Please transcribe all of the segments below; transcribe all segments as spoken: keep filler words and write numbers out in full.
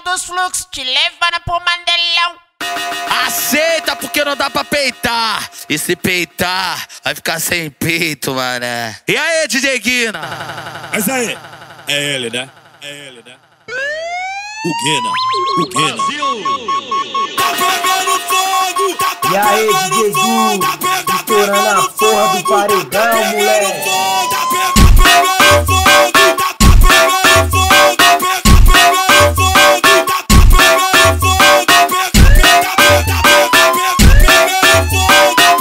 dos fluxos, te levando pro Mandelão. Aceita porque não dá pra peitar. E se peitar, vai ficar sem peito, mané. E aí, D J Guina? Mas aí, é ele, né? É ele, né? O Guina, o Guina. Tá pegando fogo, tá, tá e aí, pegando fogo, tá, pe tá pegando fogo, porra do paredão, tá pegando moleque. fogo, tá, pe tá pegando fogo, tá, tá pegando fogo, tá, pe tá pegando fogo, tá, tá pegando fogo, tá, pe tá pegando fogo, tá, pe tá pegando fogo, tá,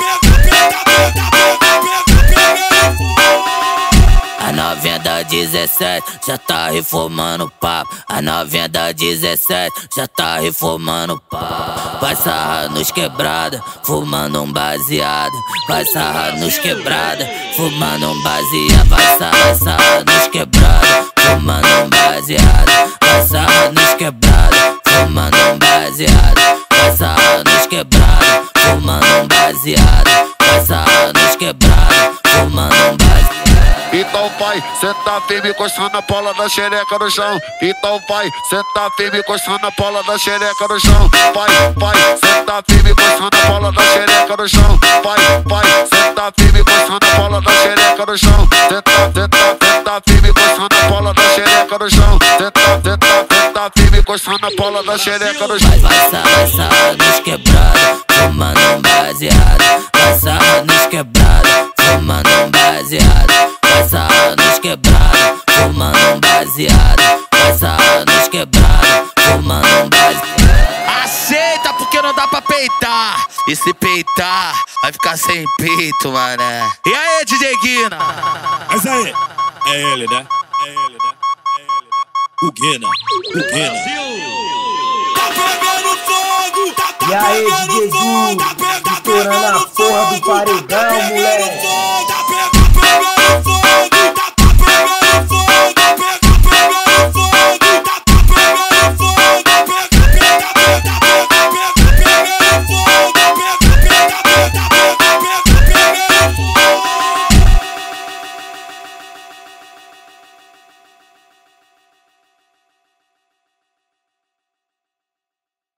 pe tá pegando fogo. A novinha da dezessete já tá reformando o papo. A novinha da dezessete já tá reformando o papo. Vai sarrar nos quebrada, fumando um baseado. Vai sarrar nos quebrada, fumando um baseado. Vai sarrar, sarrar nos quebrada, fumando um baseado. Vai sarrar nos quebrada, fumando um baseado. Vai sarrar nos quebrada, fumando um baseado. Vai sarrar nos quebrada, fumando um baseado. Então vai, senta firme, coçando a bola da xereca no chão. Então vai, senta firme, coçando a bola da xereca no chão. Vai, vai, senta firme, coçando a bola da xereca no chão. Vai, vai, senta firme, coçando a bola da xereca no chão. Senta, senta, senta firme, coçando a bola da xereca no chão. Senta, senta, senta firme, coçando a bola da xereca no chão. Vai, vai, sarra, sarra nos quebrada, fumando um baseado. Vai, sarra nos quebrada, fumando um baseado. Vai sarrar nos quebrada, fumando um baseado. Vai sarrar nos quebrada, fumando um baseado. Aceita porque não dá pra peitar. E se peitar, vai ficar sem peito, mané. E aí, D J Guina? Mas aí, é ele, né? É ele, né? É ele, né? O Guina, o Guina. Tá pegando fogo, tá, tá E aí, pegando D J fogo, tá, pe tá estourando pegando a porra do fogo, tá, tá paredão, pegando moleque.